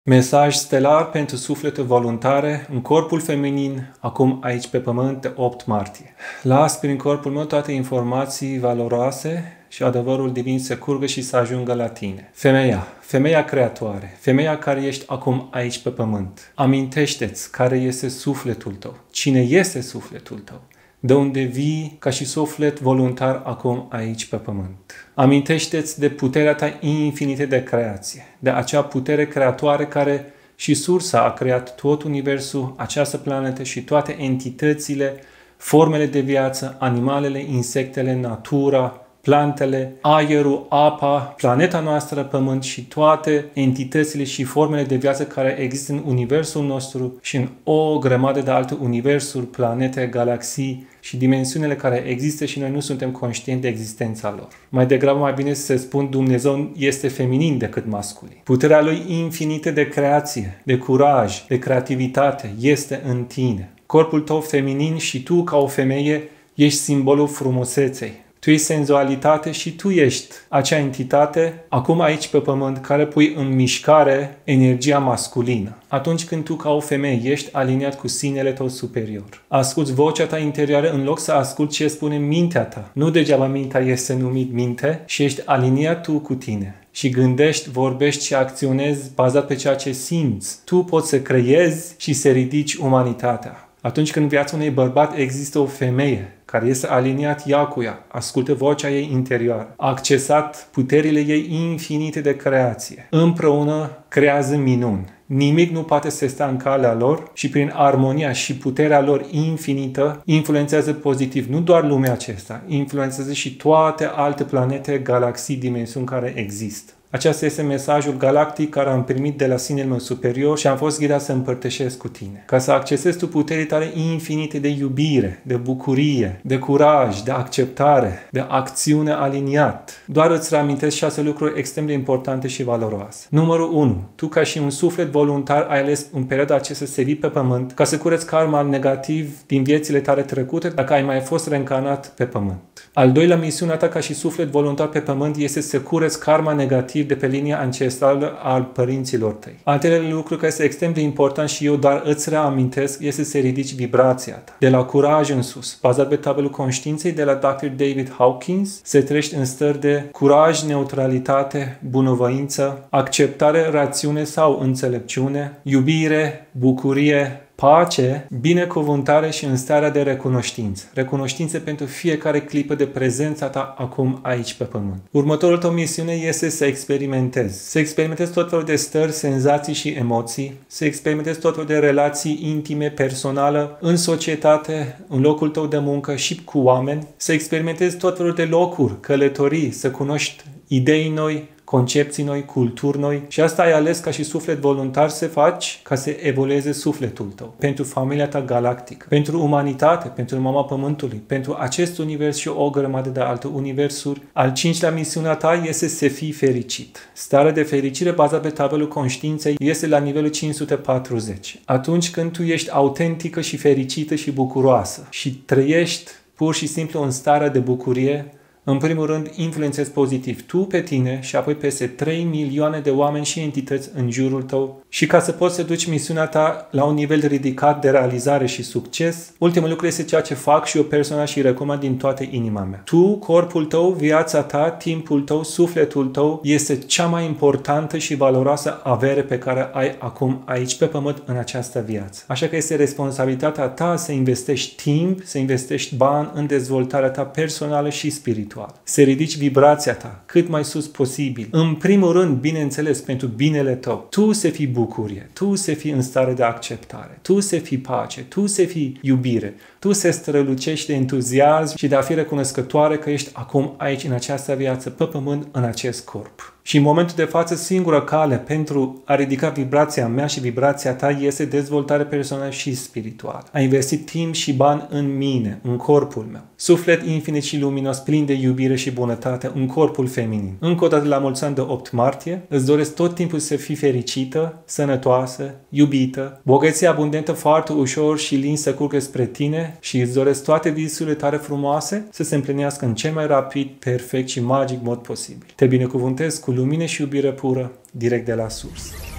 Mesaj stelar pentru suflete voluntare în corpul feminin, acum aici pe pământ, de 8 martie. Las prin corpul meu toate informații valoroase și adevărul divin să curgă și să ajungă la tine. Femeia creatoare, femeia care ești acum aici pe pământ. Amintește-ți care este sufletul tău, cine este sufletul tău, de unde vii ca și suflet voluntar acum aici pe pământ. Amintește-ți de puterea ta infinită de creație, de acea putere creatoare care și sursa a creat tot universul, această planetă și toate entitățile, formele de viață, animalele, insectele, natura, plantele, aerul, apa, planeta noastră, pământ și toate entitățile și formele de viață care există în universul nostru și în o grămadă de alte universuri, planete, galaxii și dimensiunile care există și noi nu suntem conștienți de existența lor. Mai degrabă mai bine să spun Dumnezeu este feminin decât masculin. Puterea lui infinită de creație, de curaj, de creativitate este în tine. Corpul tău feminin și tu ca o femeie ești simbolul frumuseței. Tu ești senzualitate și tu ești acea entitate, acum aici pe pământ, care pui în mișcare energia masculină. Atunci când tu ca o femeie ești aliniat cu sinele tău superior. Asculți vocea ta interioară în loc să asculți ce spune mintea ta. Nu degeaba mintea este numit minte și ești aliniat tu cu tine. Și gândești, vorbești și acționezi bazat pe ceea ce simți. Tu poți să creezi și să ridici umanitatea. Atunci când în viața unui bărbat există o femeie care este aliniat ea cu ea, ascultă vocea ei interioară, a accesat puterile ei infinite de creație. Împreună creează minuni. Nimic nu poate să stea în calea lor și prin armonia și puterea lor infinită influențează pozitiv nu doar lumea aceasta, influențează și toate alte planete, galaxii, dimensiuni care există. Acesta este mesajul galactic care am primit de la sinele meu superior și am fost ghidat să împărtășesc cu tine. Ca să accesezi tu puterile tale infinite de iubire, de bucurie, de curaj, de acceptare, de acțiune aliniat. Doar îți reamintesc 6 lucruri extrem de importante și valoroase. Numărul 1. Tu ca și un suflet voluntar ai ales în perioada aceasta să vii pe pământ ca să cureți karma negativ din viețile tale trecute dacă ai mai fost reîncarnat pe pământ. Al doilea, misiunea ta ca și suflet voluntar pe pământ este să cureți karma negativ de pe linia ancestrală al părinților tăi. Al treilea lucru care este extrem de important și eu doar îți reamintesc este să ridici vibrația ta. De la curaj în sus, bazat pe tabelul conștiinței de la Dr. David Hawkins, să treci în stări de curaj, neutralitate, bunăvoință, acceptare, rațiune sau înțelepciune, iubire, bucurie, pace, binecuvântare și în starea de recunoștință. Recunoștință pentru fiecare clipă de prezența ta acum aici pe pământ. Următorul tău misiune este să experimentezi. Să experimentezi tot felul de stări, senzații și emoții. Să experimentezi tot felul de relații intime, personale, în societate, în locul tău de muncă și cu oameni. Să experimentezi tot felul de locuri, călătorii, să cunoști idei noi, concepții noi, culturi noi și asta ai ales ca și suflet voluntar să faci ca să evolueze sufletul tău. Pentru familia ta galactică, pentru umanitate, pentru mama pământului, pentru acest univers și o grămadă de alte universuri. Al 5-lea misiunea ta este să fii fericit. Starea de fericire bazată pe tabelul conștiinței este la nivelul 540. Atunci când tu ești autentică și fericită și bucuroasă și trăiești pur și simplu în starea de bucurie, în primul rând, influențezi pozitiv tu pe tine și apoi peste 3 milioane de oameni și entități în jurul tău. Și ca să poți să duci misiunea ta la un nivel ridicat de realizare și succes, ultimul lucru este ceea ce fac și eu personal și recomand din toată inima mea. Tu, corpul tău, viața ta, timpul tău, sufletul tău este cea mai importantă și valoroasă avere pe care ai acum aici pe pământ în această viață. Așa că este responsabilitatea ta să investești timp, să investești bani în dezvoltarea ta personală și spirituală. Să ridici vibrația ta cât mai sus posibil. În primul rând, bineînțeles, pentru binele tău. Tu să fii bucurie, tu să fii în stare de acceptare, tu să fii pace, tu să fii iubire, tu să strălucești de entuziasm și de a fi recunoscătoare că ești acum aici în această viață, pe pământ, în acest corp. Și în momentul de față, singura cale pentru a ridica vibrația mea și vibrația ta este dezvoltare personală și spirituală. A investit timp și bani în mine, în corpul meu. Suflet infinit și luminos, plin de iubire și bunătate, în corpul feminin. Încă o dată la mulți ani de 8 martie, îți doresc tot timpul să fii fericită, sănătoasă, iubită, bogăție abundentă, foarte ușor și lin să curgă spre tine și îți doresc toate visurile tale frumoase să se împlinească în cel mai rapid, perfect și magic mod posibil. Te binecuvântez cu lumină și iubire pură, direct de la sursă.